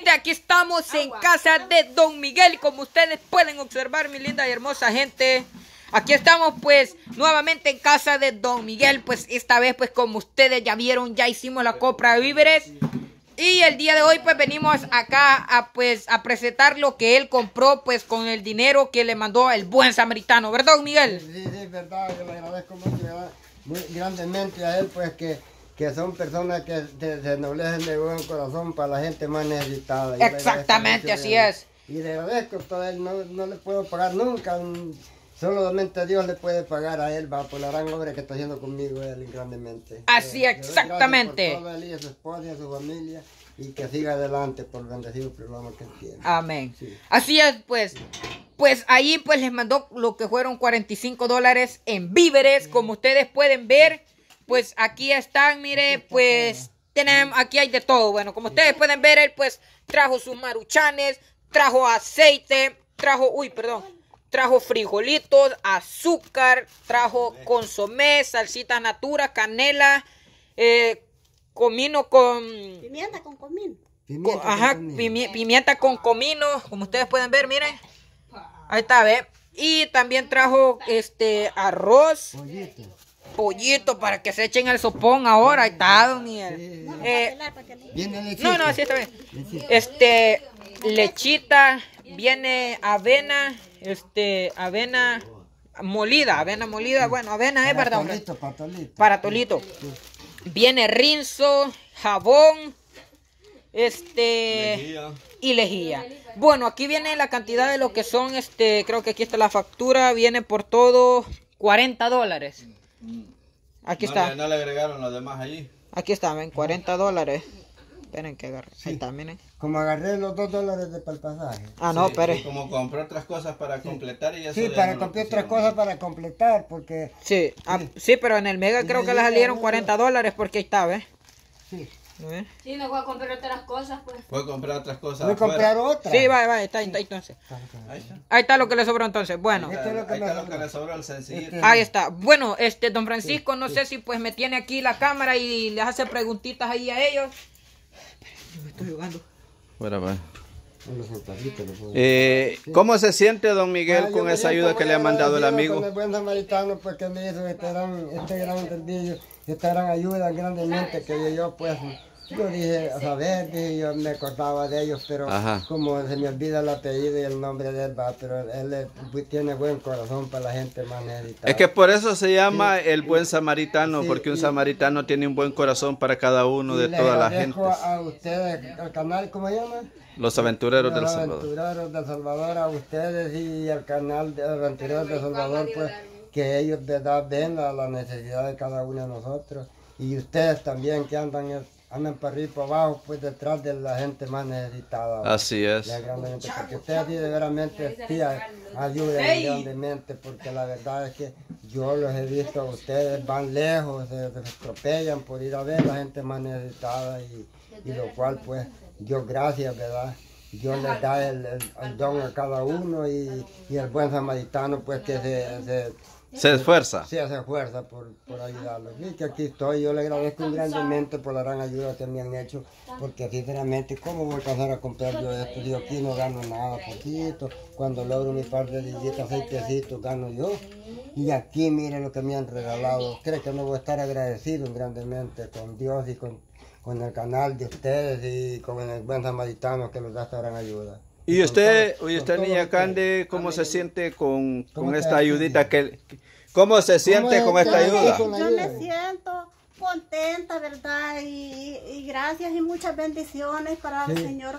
gente, aquí estamos en casa de Don Miguel y como ustedes pueden observar, mi linda y hermosa gente, aquí estamos pues nuevamente en casa de Don Miguel. Pues esta vez pues como ustedes ya vieron, ya hicimos la compra de víveres y el día de hoy pues venimos acá a presentar lo que él compró pues con el dinero que le mandó el buen samaritano, ¿verdad, Don Miguel? Sí, verdad, yo le agradezco muy grandemente a él pues que son personas que se ennoblecen de buen corazón para la gente más necesitada. Exactamente, así es. Y le agradezco a él, no le puedo pagar nunca, solamente Dios le puede pagar a él, va, por la gran obra que está haciendo conmigo él grandemente. Así, exactamente. Por todo él y a su esposa y a su familia, y que siga adelante por el bendecido programa que él tiene. Amén. Sí. Así es, pues ahí pues les mandó lo que fueron $45 en víveres, como ustedes pueden ver. Pues aquí están, mire, pues tenemos, aquí hay de todo. Bueno, como ustedes pueden ver, él pues trajo sus maruchanes, trajo aceite, trajo frijolitos, azúcar, trajo consomé, salsita natura, canela, comino con... Pimienta con comino. Pimienta con comino, como ustedes pueden ver, miren. Ahí está, ¿ve? Y también trajo arroz. Pollito para que se echen el sopón ahora. Ahí está, Don Miguel. No, así está bien. Lechita, viene avena, avena molida, bueno, avena es verdad. Para tolito. Viene rinzo, jabón, y lejía. Bueno, aquí viene la cantidad de lo que son, creo que aquí está la factura, viene por todo $40. Aquí está. No le agregaron los demás allí. Aquí está, ven, $40. Esperen que agarre. Sí. Ahí está, miren. Como agarré los $2 para el pasaje. Ah, no, Sí, espere. y como compró otras cosas para completar y eso. Sí, ya para no comprar lo otras pusieron. cosas para completar, porque... Sí, sí, pero en el Mega creo que le salieron $40 porque ahí está, ¿ves? Sí. ¿Ves? Sí, me voy a comprar otras cosas, pues. Fue a comprar otras cosas. Voy a comprar otra. Sí, va, está entonces. Ahí está. Ahí está lo que le sobró entonces. Bueno, Esto es lo que Ahí me está lo sobró. que le sobró el sencillito. ahí está. Bueno, don Francisco, no sé si pues me tiene aquí la cámara y les hace preguntitas ahí a ellos. Me estoy jugando. Bueno, pues. Unos centavitos, lo puedo- ¿Cómo se siente don Miguel Ah, yo con me esa siento ayuda muy que le ha mandado el agradecido amigo? con el buen samaritano pues que me hizo este gran servicio, esta gran ayuda grandemente que yo pues, yo dije, a saber, dije, yo me acordaba de ellos, pero Ajá. como se me olvida el apellido y el nombre de él, va, pero él tiene buen corazón para la gente más necesitada. Es que por eso se llama el buen samaritano, Sí, porque un y- samaritano tiene un buen corazón para cada uno Y de les toda la gente. agradezco a ustedes, al canal, ¿cómo se llama? Los aventureros del Los Salvador. aventureros del Salvador, a ustedes y al canal de Aventureros del Salvador, pues que ellos de verdad ven a la necesidad de cada uno de nosotros y ustedes también que andan para arriba y para abajo, pues detrás de la gente más necesitada. Así es. Ya grandemente, porque ustedes sí, de veramente sí ayudan grandemente, porque la verdad es que yo los he visto, ustedes van lejos, se atropellan por ir a ver a la gente más necesitada y lo cual pues yo gracias, ¿verdad? Dios les da el don a cada uno y el buen samaritano pues que Se esfuerza. se hace fuerza por ayudarlos. Y que aquí estoy, yo le agradezco grandemente por la gran ayuda que me han hecho, porque sinceramente, ¿cómo voy a alcanzar a comprar yo esto? Yo aquí no gano nada, poquito. Cuando logro mi par de dillitas, aceitecitos, gano yo. Y aquí, miren lo que me han regalado. Creo que no voy a estar agradecido grandemente con Dios y con el canal de ustedes y con el buen samaritano que nos da esta gran ayuda. ¿Y usted, niña Cande, cómo se siente con esta ayudita? ¿Cómo se siente con esta ayuda? con la Yo ayuda? me siento contenta, ¿verdad? Y gracias y muchas bendiciones para el Señor.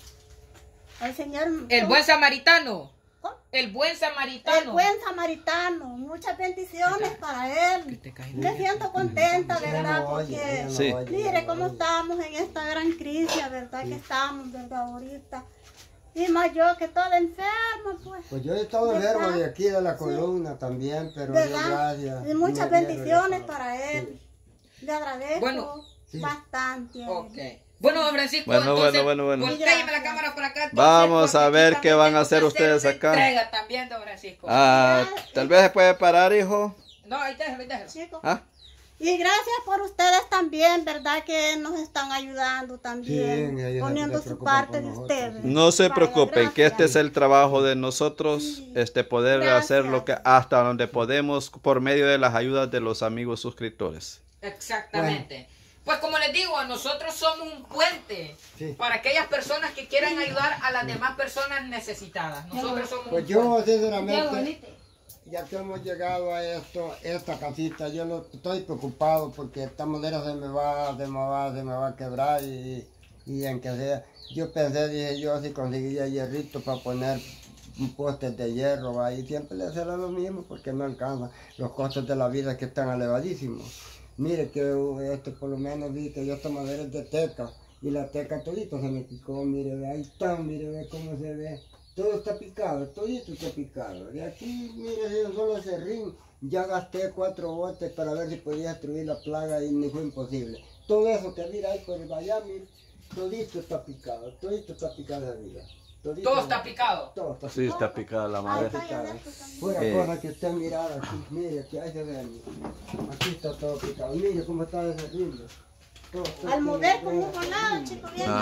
El Señor. El buen samaritano. ¿Cómo? El buen samaritano. El buen samaritano. Muchas bendiciones para él. Me siento contenta, ¿verdad? Porque Sí. mire cómo estamos en esta gran crisis, ¿verdad? Que estamos, ¿verdad? Ahorita. Y más yo que toda enferma, pues. Pues yo he estado enfermo de aquí de la columna también, pero Dios ¿Verdad? gracias. Y muchas Me bendiciones regresó. para él. Le agradezco Bueno. bastante. Ok. Bueno, don Francisco, Bueno, entonces, bueno. voltéeme la cámara por acá. entonces, Vamos a porque ver aquí qué van a también hacer tengo que ustedes una acá. entrega también, don Francisco. Tal vez se puede parar, hijo. No, ahí déjalo. Chicos, ¿Ah? Y gracias por ustedes también, ¿verdad? Que nos están ayudando también, Sí, ellos poniendo se su preocupan parte por de nosotros, ustedes. No se Vaya, preocupen, que este es gracias. el trabajo de nosotros, poder hacer lo que hasta donde podemos por medio de las ayudas de los amigos suscriptores. Exactamente. Pues como les digo, nosotros somos un puente Sí. para aquellas personas que quieran ayudar a las demás personas necesitadas. Nosotros somos Pues un yo, puente. sinceramente, ya que hemos llegado a esta casita, yo no estoy preocupado porque de esta manera se me va a quebrar y en que sea. Yo pensé, dije yo, si conseguía hierrito para poner un poste de hierro, ahí siempre le será lo mismo porque no alcanza. Los costos de la vida que están elevadísimos. Mire que por lo menos vi que yo esta madera es de teca y la teca todito se me picó, mire, ve, ahí está, mire, ve cómo se ve. Todo está picado, todito está picado. De aquí, mire, si solo ese ring, ya gasté 4 botes para ver si podía destruir la plaga y ni fue imposible. Todo eso que mira ahí por el allá, mire, todito está picado de arriba. Todo está picado. Todo está Sí, está picada la madera. picado. Pura cosa que usted mirara aquí, mire, aquí ahí se ve, mire. Aquí está todo picado, mire cómo está ese ring. Al mover como un volado, chicos, bien.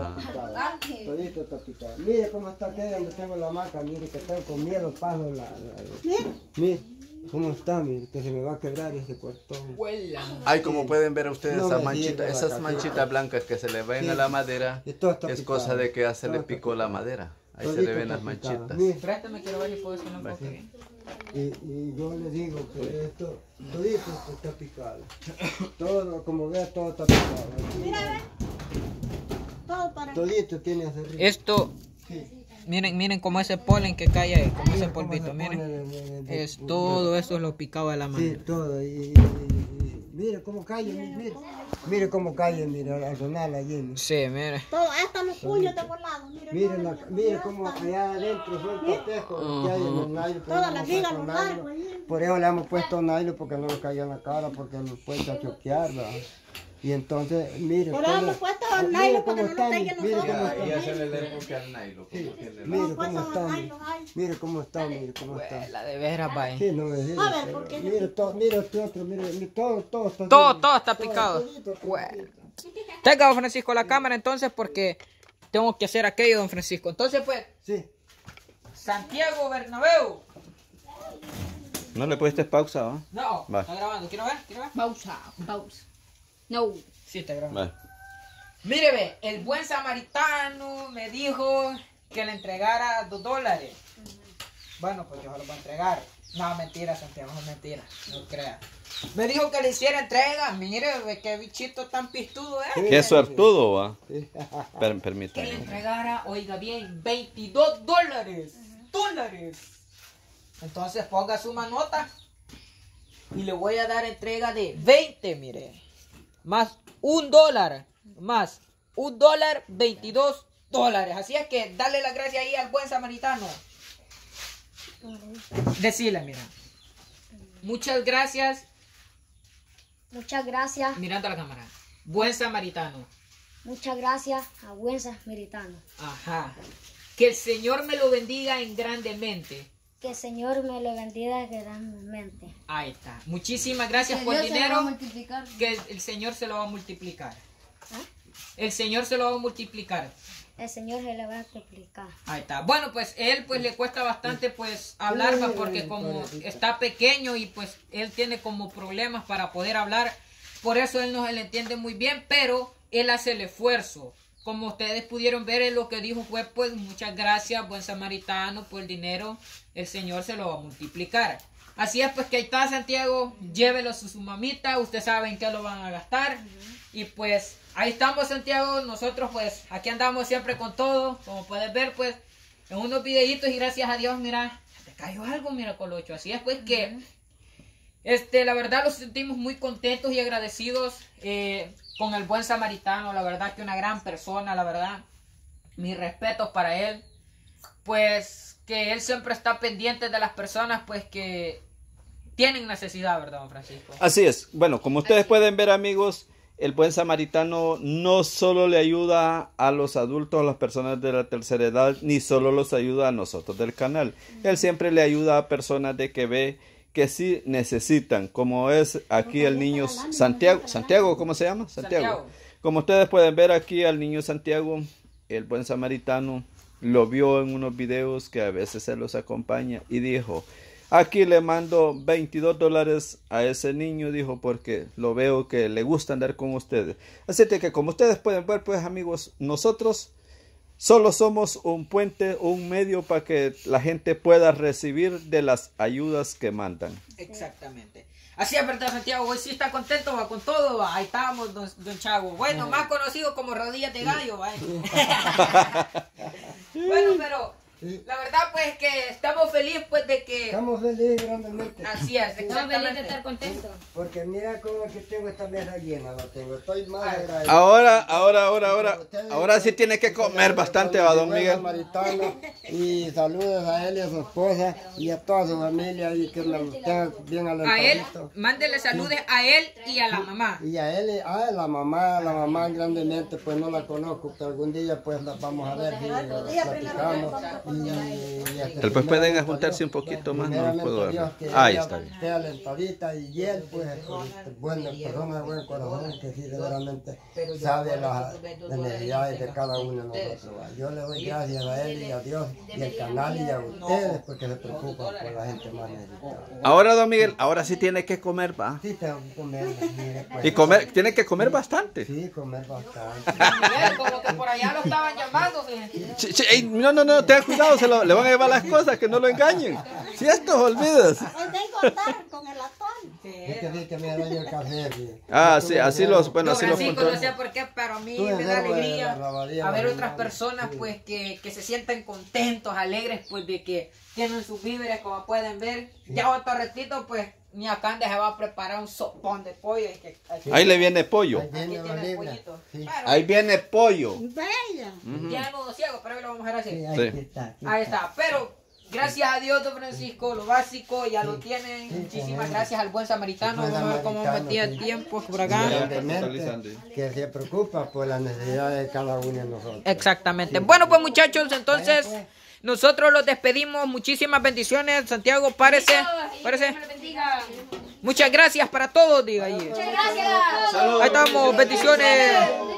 Todito está picado. Mire cómo está aquel donde tengo la maca, mire que tengo con miedo paso Mire cómo está, mire, que se me va a quebrar ese cuartón. Ay, como pueden ver ustedes No esas me manchitas, sirve la esas casita. manchitas blancas que se le ven Sí. a la madera, Y todo está es picado. cosa de que ya se Todo le está picó la picado. madera. Ahí se Todito le ven está las picado. manchitas. Mire, Préstame, quiero ver si puedo hacer un enfoque bien. y yo le digo que esto, todito está picado. Todo, como ve, todo está picado. Mira, ve. Todo para Todito tiene ese ritmo. Esto, Sí. miren cómo ese polen que cae ahí, como ese Mire cómo polvito, se pone miren. de- Es todo eso es lo picado de la Sí, mano. todo. Mire cómo cae, mire cómo cae, mire, al sonar allí. Mire. Sí, mire. todo, hasta los puños de volado. Mire cómo allá adentro son tapejos que hay en el nylon. Todas las vigas, los largos ahí. Por eso le hemos puesto nylon porque no nos caiga en la cara, porque nos puede choquear, ¿verdad? Y entonces, mire. Por eso hemos puesto el nylon para que no nos caiga en mire nosotros. cómo está. Ya se le enfoque al nylon. Mire cómo está, mire cómo está, mire cómo está. La de veras, vaya. Sí, no me diga, A ver, pero ¿por qué? mire, mire este otro, mire, todo está Todo está picado. todito está Bueno. picado. Tenga, don Francisco, la cámara entonces porque tengo que hacer aquello, don Francisco. Entonces, pues, Sí. Santiago Bernabéu. ¿No le pusiste pausa, va? No, Va. está grabando. ¿Quiero ver? Pausa. No. Sí, está grabando. Va. Mire, ve, el buen samaritano me dijo que le entregara $2. Bueno, pues yo se lo voy a entregar. No, mentira, Santiago, no es mentira. No crea. Me dijo que le hiciera entrega. Mire, ve, qué bichito tan pistudo es. Qué suertudo, va. Sí. Que le Permítame. entregara, oiga bien, $22. ¡Dólares! Entonces ponga su manota. Y le voy a dar entrega de 20, mire. Más $1. Más $1, $22. Así es que dale la gracia ahí al buen samaritano. Decile, mira. Muchas gracias. Muchas gracias. Mirando a la cámara. Buen samaritano. Muchas gracias a buen samaritano. Ajá. Que el Señor me lo bendiga en grandemente. Que el Señor me lo bendiga grandemente. Ahí está. Muchísimas gracias por el dinero. Que el Señor se lo va a multiplicar. El Señor se lo va a multiplicar. El Señor se le va a explicar. Ahí está. Bueno, pues él pues le cuesta bastante pues hablar, va, porque como está pequeño y pues él tiene como problemas para poder hablar. Por eso él no se le entiende muy bien, pero él hace el esfuerzo. Como ustedes pudieron ver, él lo que dijo fue pues muchas gracias, buen samaritano, por el dinero. El Señor se lo va a multiplicar. Así es, pues que ahí está, Santiago, llévelo a su mamita, ustedes saben que lo van a gastar. Y pues ahí estamos, Santiago, nosotros pues aquí andamos siempre con todo, como puedes ver pues en unos videitos y gracias a Dios, mira, te cayó algo, mira, Colocho. Así es pues que la verdad los sentimos muy contentos y agradecidos con el buen samaritano, la verdad que una gran persona, la verdad, mis respetos para él, pues que él siempre está pendiente de las personas pues que tienen necesidad, ¿verdad, don Francisco? Así es. Bueno, como ustedes pueden ver, amigos, el buen samaritano no solo le ayuda a los adultos, a las personas de la tercera edad, ni solo los ayuda a nosotros del canal. Él siempre le ayuda a personas de que ve que sí necesitan, como es aquí el niño Santiago, ¿cómo se llama? Santiago. Como ustedes pueden ver aquí al niño Santiago, el buen samaritano lo vio en unos videos que a veces se los acompaña y dijo, aquí le mando $22 a ese niño, dijo, porque lo veo que le gusta andar con ustedes. Así que como ustedes pueden ver, pues amigos, nosotros solo somos un puente, un medio para que la gente pueda recibir de las ayudas que mandan. Exactamente. Así es, ¿verdad, Santiago? Hoy sí está contento, va con todo, va. Ahí estábamos, don Chago. Bueno, más conocido como rodillas de gallo, va. Bueno, pero la verdad, pues, que estamos felices, pues, de que... Estamos felices grandemente. Así es, Estamos felices de estar contentos. Porque mira cómo es que tengo esta mesa llena, la tengo. Estoy más agradecido. Ahora sí tiene que comer bastante, va, don Miguel. Samaritano, y saludos a él y a su esposa y a toda su familia y que me lo tenga bien A él, alentadito. mándele saludes a él y a la mamá. Y a él, a la mamá grandemente, pues no la conozco, pero algún día pues la vamos a ver, y platicamos. Después pueden juntarse un poquito más, no puedo ver. Ahí está bien. Esté alentadita y él pues buena persona de buen corazón que sí verdaderamente sabe las necesidades de cada uno de nosotros. Yo le doy gracias a él y a Dios y al canal y a ustedes porque se preocupan por la gente más necesitada. Ahora, don Miguel, ahora sí tiene que comer, va. Sí, tengo que comer. Mire, pues. Y tiene que comer bastante. Sí, comer bastante. Miguel, como que por allá lo estaban llamando, fíjense. Ey, no, ten cuidado, le van a llevar las cosas, que no lo engañen. Si estos olvidas. Hoy vengo a estar con el atón. Es que sí, que me daño el café. Sí. Ah, sí, así los, bueno, así los Francisco, no sé por qué, pero a mí me da alegría a ver otras sí. personas, pues, que se sienten contentos, alegres, pues, de que tienen sus víveres, como pueden ver. Ya otro ratito, pues, mi Acande se va a preparar un sopón de pollo. Y que, ahí le viene pollo. Ahí viene aquí la tiene el libra. pollito. Sí. Pero, Ahí viene pollo. Bella. tiene nudo ciego, pero hoy lo vamos a hacer así. Sí, ahí Sí. está. Aquí Ahí está. está, pero gracias a Dios, don Francisco, lo básico ya lo tienen. Sí, Muchísimas con él. gracias al buen samaritano. Buen Vamos a ver cómo samaritano, metía sí. tiempo por acá. Grandemente, que se preocupa por las necesidades de cada uno de nosotros. Exactamente. Bueno, pues muchachos, entonces nosotros los despedimos. Muchísimas bendiciones. Santiago, párese. Muchas gracias para todos, diga ahí. Muchas gracias. Ahí estamos, bendiciones.